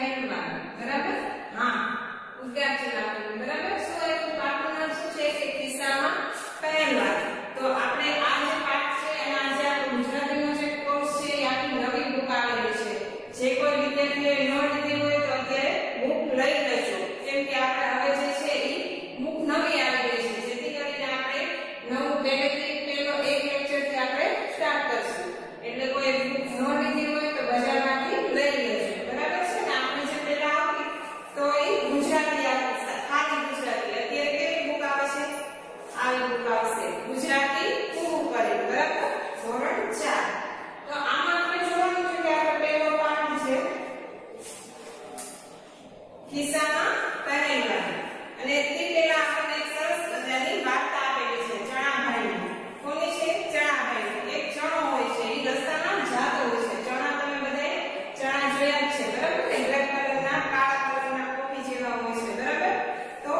પહેરવાનું બરાબર હા ઉદ્ગાર ચિહ્ન આપેલું બરાબર શું આપ્યું પાઠનું નામ શું છે કે ખિસ્સામાં પહેરવાનું તો આપણે આ જે પાઠ છે એના આજે આપણે ગુજરાતીનો જે કોર્સ છે એ આપણી નવી બુક આવેલી છે જે કોઈ વિદ્યાર્થીએ ન લીધી હોય તો અત્યારે બુક લઈ લેજો કેમ કે આપણે હવે જે છે એ બુક નવી આવી ગઈ છે જેથી કરીને આપણે નવું પહેલેથી પહેલો એક લેક્ચર થી આપણે સ્ટાર્ટ કરશું એટલે કોઈ બુક ન લીધી હોય તો બજારમાંથી લઈ લેજો બરાબર છે ને આપણે જે પહેલા આવી તો એ ગુજરાતી આપી ખાલી ગુજરાતી અત્યારે કેવી બુક આવે છે આવી બુક આવશે ગુજરાતી પૂરું કરે બરાબર ધોરણ 4 તો આમાં આપણે જોવાનું છે કે આપણે પહેલો પાઠ છે ખિસ્સામાં પહેરવાનું અને તે પહેલા આપણને એક સરસ મજાની વાર્તા આપેલી છે ચણાભાઈની કોની છે ચણાભાઈ એક ચણો હોય છે એ રસ્તામાં જાતો હોય છે ચણા તમે બધાએ ચણા જોયા જ છે બરાબર ને બ્લેક કલરના કાળા કલરના કોફી જેવા હોય છે બરાબર તો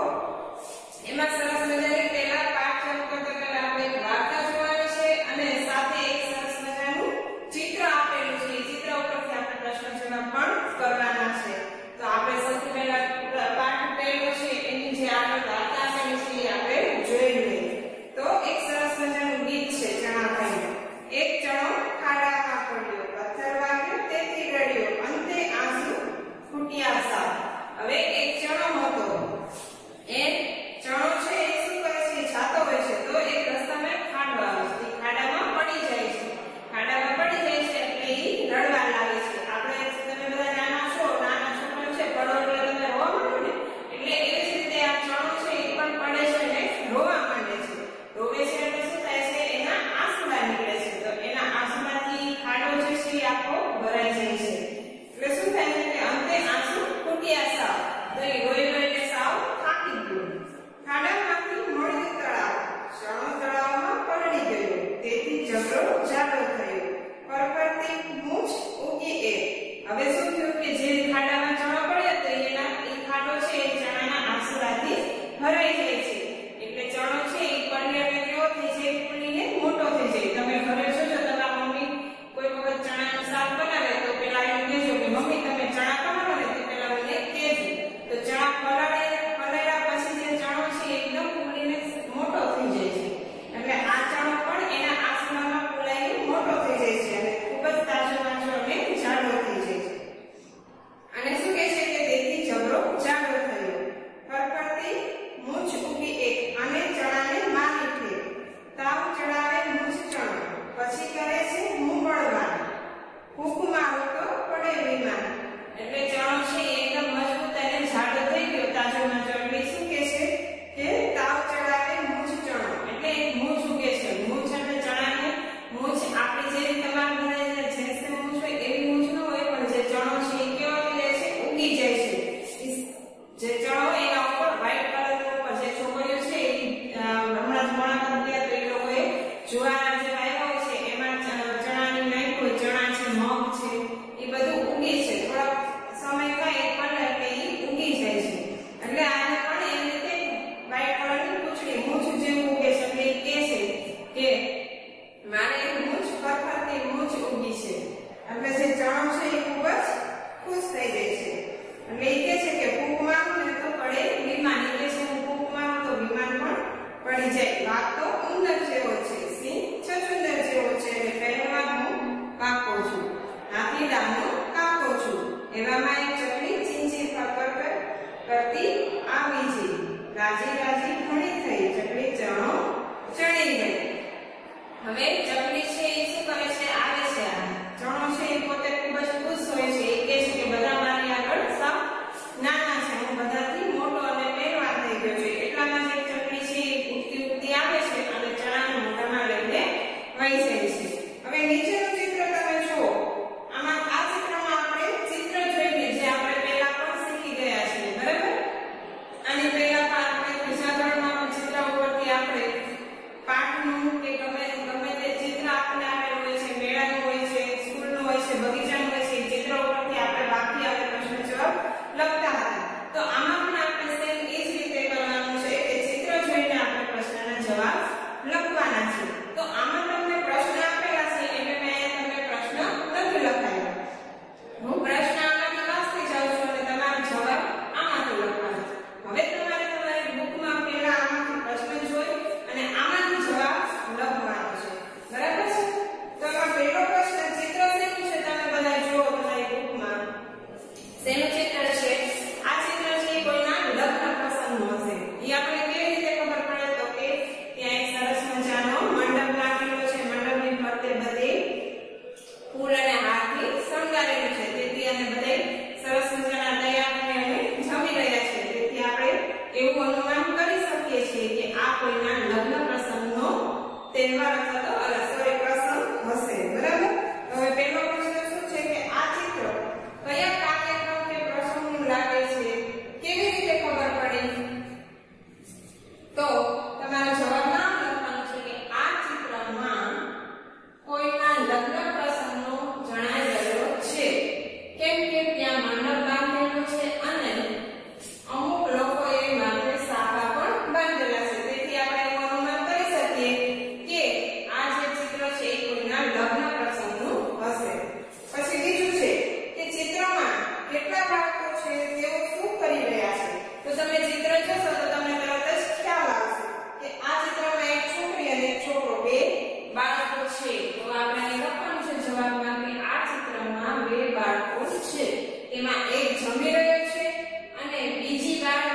એમાં સરસ મજાની પહેલા પાઠ શરૂ કરતા પહેલા આપણે એક વાર્તા જોવાની છે અને સાથે એક સરસ મજાનું ચિત્ર આપેલું છે એ ચિત્ર ઉપરથી આપણે પ્રશ્ન જવાબ પણ કરવાના છે તો આપણે સૌથી પહેલા પાઠ પહેલો છે એની જે આગળ વાર્તા આપેલી છે એ આપણે જોઈ લઈએ તો એક સરસ મજાનું ગીત છે ચણાભાઈનું એક ચણો ખાડામાં પડ્યો પથ્થર વાગ્યો તેથી રડ્યો અંતે આંસુ ફૂટ્યા સાવ હવે એક ચણો હતો એ ચણો છે એ શું કરે છે જાતો હોય છે તો એક રસ્તામાં ખાડો આવે છે ખાડામાં પડી જાય છે ખાડામાં પડી જાય છે એટલે એ રડવા લાગે છે આપણે તમે બધા નાના છો નાના છોકરા છે પડો એટલે તમે રોવા માંડો ને એટલે એવી જ રીતે આ ચણો છે એ પણ પડે છે અને રોવા માંડે છે રોવે છે એટલે શું થાય છે એના આંસુડા નીકળે છે તો એના આંસુડાથી ખાડો જે છે એ આખો ભરાઈ જાય છે એટલે શું થાય છે કે અંતે આંસુ ફૂટ્યા સાવ તો એ રોઈ રોઈને સાવ થાકી ગયો ખાડામાંથી મળ્યું તળાવ ચણો તળાવમાં પલળી ગયો તેથી ઝઘડો જાડો થયો પરપરતી મૂછ ઉગી એ હવે શું થયું કે જે ખાડામાં ચણો પડ્યો તો એના એ ખાડો છે એ ચણાના આંસુડાથી ભરાઈ જાય છે એટલે ચણો છે એ પલળી અને કેવો થઈ જાય ફૂલીને મોટો થઈ જાય તમે ઘરે જોજો તમારા મમ્મી કોઈ વખત ચણાનું શાક બનાવે તો પેલા એમ કહેજો કે મમ્મી તમે ચણા બનાવો ને તો પેલા મને કહેજો તો ચણા પલાળ્યા પછી જે ચણો છે એકદમ ફૂલીને મોટો થઈ જાય છે એટલે આ ચણો પણ એના આંસુડામાં ફૂલાઈને મોટો થઈ જાય છે અને ખૂબ જ તાજો તાજો અને જાડો થઈ જાય છે અને શું કહે છે કે તેથી ઝઘડો જાડો થયો ફરફરતી મૂછ ઉગી એક અને ચણાને મારી ફેર તાવ ચડાવે મૂછ ચણો પછી કરે છે મુંબળવાન ફૂંક મારો તો પડે વિમાન એટલે ચણો છે એકદમ મજબૂત અને જાડો થઈ ગયો તાજો તાજો એટલે શું કહે છે કે તાવ ચડાવે મૂછ ચણો એટલે એક મૂછ ઉગે છે મૂછ એટલે ચણાને મૂછ આપણી જે તમામ બધા જેન્ટ્સ ને મૂછ હોય એવી મૂછ ન હોય પણ જે ચણો છે એ કેવો થઈ જાય છે ઉગી જાય છે જે ચણો એના ઉપર વ્હાઈટ કલરનો ઉપર જે છોકરીઓ છે એ હમણાં જ મોણા કરી ગયા તો એ લોકોએ જુવાના જે આવ્યા હોય છે એમાં ચણાની નાઈ હોય ચણા છે મગ છે એ બધું ઉગી છે થોડા સમય થાય પણ એટલે એ ઉગી જાય છે એટલે આને પણ એવી રીતે વ્હાઈટ કલરની પૂંછડી મૂછ જેવું ઉગે છે એટલે એ કહે છે કે મારે મૂછ ફરફરતી મૂછ ઉગી છે એટલે જે ચણો છે એ ખૂબ જ ખુશ થઈ જાય છે એટલે એ કહે છે કે ફૂંક મારું ને તો પડે વિમાન એટલે છે હું ફૂંક મારું તો વિમાન પણ પડી જાય વાઘ તો ઉંદર જેવો છે સિંહ છછુંદર જેવો છે અને પહેરવા હું કાકો છું હાથી ડામનો કાકો છું એવામાં એક ચકલી ચીંચી ફરફર કરતી આવી છે રાજી રાજી ઘણી થઈ ચકલી ચણો ચણી ગઈ હવે ચકલી છે એ શું કરે છે આવે છે આ ચણો છે એ પોતે ખૂબ જ ખુશ હોય છે એ કહે છે કે બધા મારી આગળ સાવ નાના છે હું બધાથી મોટો અને પહેરવાન થઈ ગયો છે એટલામાં જે ચકલી છે એ ઉડતી ઉડતી આવે છે અને ચણાને મોઢામાં લઈને વહી જાય છે હવે નીચેનું ચિત્ર તમે જુઓ આમાં આ ચિત્રમાં આપણે ચિત્ર જોઈને શેનું ચિત્ર છે? આ ચિત્ર છે કોઈના લગ્ન પ્રસંગનું હશે. ઈ આપણે કેવી રીતે ખબર પડે? તો કે ત્યાં એક સરસ મજાનો મંડપ લાગેલો છે. મંડપની ફરતે બધે ફૂલ અને હારથી શણગારેલું છે. તેથી અને બધે સરસ મજાના તૈયાર અને જમી રહ્યા છે. તેથી આપણે એવું અનુમાન કરી શકીએ છીએ કે આ કોઈના લગ્ન પ્રસંગનો તહેવાર અથવા તો પ્રસંગ હશે. બરાબર? હવે પહેલો પ્રશ્ન શું છે કે આ ચિત્ર કયા કાર્યક્રમ કે પ્રસંગનું લાગે છે? કેવી રીતે ખબર પડી? તો તમારો જવાબમાં લખવાનું છે કે આ ચિત્રમાં કોઈના લગ્ન પ્રસંગનો જણાઈ રહ્યો છે. કેમ કે ત્યાં મંડપ બાંધેલો છે અને અમુક લોકોએ માથે સાફા પણ બાંધેલા છે. તેથી આપણે એવું અનુમાન કરી શકીએ કે આ જે ચિત્ર છે એ કોઈના લગ્ન પ્રસંગનું હશે. પછી બીજું છે કે ચિત્રમાં કેટલા બાળકો છે તેઓ શું કરી રહ્યા છે? તો તમે ચિત્ર જોશો તો તમને તરત જ ખ્યાલ આવશે કે આ ચિત્રમાં એક છોકરી અને એક છોકરો, બે બાળકો છે. તો આપણે અહીં લખવાનું છે જવાબમાં કે આ ચિત્રમાં બે બાળકો છે. તેમાં એક જમી રહ્યો છે અને બીજો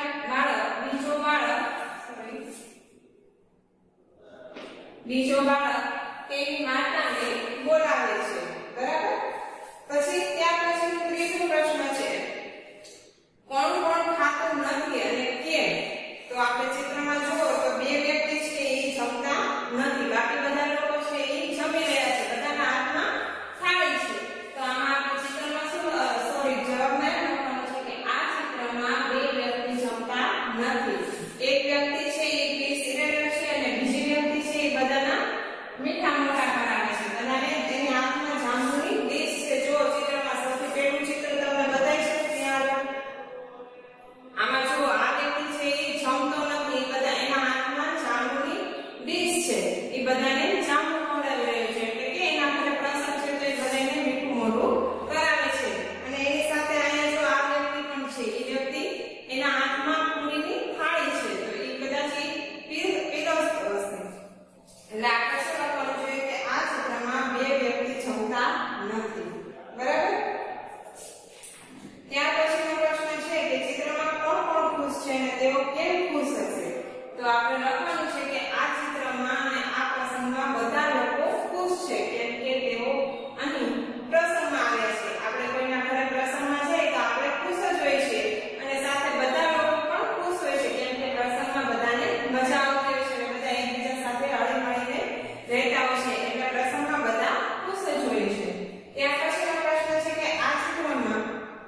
બાળક તેની માતાને બોલાવે છે. બરાબર? પછી ત્યાર પછી ત્રીજો પ્રશ્ન છે કોણ કોણ ખાતું નથી અને કેમ? તો આપણે ચિત્રમાં જુઓ તો બે વ્યક્તિ છે એ જમતા નથી. બાકી બધા લોકો છે એ જમી રહ્યા છે. બધાના હાથમાં થાળી છે. તો આમાં આપણે ચિત્રમાં જવાબમાં એમ લખવાનું છે કે આ ચિત્રમાં બે વ્યક્તિ જમતા નથી. એક વ્યક્તિ છે એ પીરસી રહ્યો છે અને બીજી વ્યક્તિ છે એ બધાના મીઠા મોઢા કરાવે છે. બધાને એની હાથમાં જાંબુની ડીશ છે. જો ચિત્રમાં સૌથી પહેલું ચિત્ર તમને બતાવી છે ત્યાં આમાં જુઓ આ વ્યક્તિ છે એ જમતો નથી. બધા એના હાથમાં જાંબુની ડીશ છે. એ બધાને જાંબુ ખવડાવી રહ્યો છે. એટલે કે એના ઘરે પ્રસંગ છે તો એ બધાને મીઠું મોઢું કરાવે છે. અને એની સાથે અહીંયા જો આ વ્યક્તિ પણ છે એ વ્યક્તિ એના હાથમાં પૂરીની થાળી છે. તો એ કદાચ પીરસતો હશે. એટલે આપણે શું લખવાનું જોઈએ કે આ ચિત્રમાં બે વ્યક્તિ જમતા નથી. બરાબર? ત્યાર પછીનો પ્રશ્ન છે કે ચિત્રમાં કોણ કોણ ખુશ છે અને તેઓ કેમ ખુશ હશે? તો આપણે લખવાનું છે કે આ ચિત્રમાં અને આ પ્રસંગમાં બધા લોકો ખુશ છે. કેમ કે તેઓ અહીં પ્રસંગમાં આવ્યા છે. આપણે કોઈના ઘરે પ્રસંગમાં જઈએ તો આપણે ખુશ જ હોઈએ છીએ અને સાથે બધા લોકો પણ ખુશ હોય છે. કેમ કે પ્રસંગમાં બધાને મજા આવતી હોય છે અને બધા એકબીજા સાથે હળી મળીને રહેતા હોય છે. એટલે પ્રસંગમાં બધા ખુશ જ હોય છે. ત્યાર પછીનો પ્રશ્ન છે કે આ ચિત્રમાં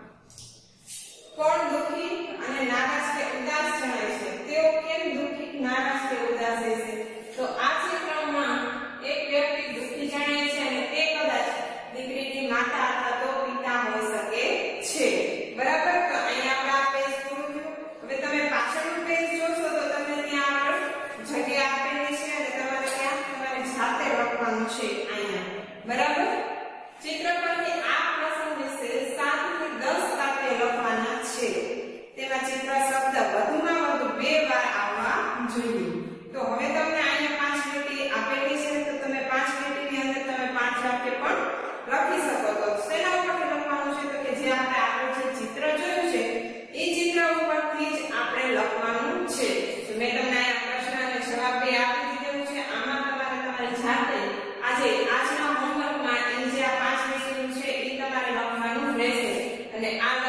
કોણ દુઃખી અને નારાજ કે ઉદાસ જણાય છે? તેઓ કેમ દુઃખી, નારાજ કે ઉદાસ હશે? તો આ ચિત્રમાં એક વ્યક્તિ દુઃખી જણાય છે અને તે કદાચ દીકરીની માતા અથવા તો પિતા હોઈ શકે છે. બરાબર? તો અહીંયા આપણે આ પેજ પૂરું થયું. હવે તમે પાછળનું પેજ જોશો તો તમને ત્યાં આગળ જગ્યા આપેલી છે અને તમારે જાતે લખવાનું છે અહીંયા. બરાબર? ચિત્ર પરથી આ પ્રસંગ વિશે 7 થી 10 વાક્ય લખવાના છે. તેમાં ચિત્ર શબ્દ વધુમાં વધુ 2 વાર આવવા જોઈએ. તો હવે તમને અહીંયા 5 લીટી આપેલી છે તો તમે 5 લીટીની અંદર તમે 5 વાક્ય પણ લખી શકો. તો શેના ઉપરથી લખવાનું છે? તો કે જે આપણે આગળ જે ચિત્ર જોયું છે એ ચિત્ર ઉપરથી જ આપણે લખવાનું છે. તો મેં તમને આ પ્રશ્ન અને જવાબ બે આપી દીધેલું છે. આમાં તમારી જાતે આજના હોમવર્કમાં જે આ 5 લીટીનું છે એ તમારે લખવાનું રહેશે અને આ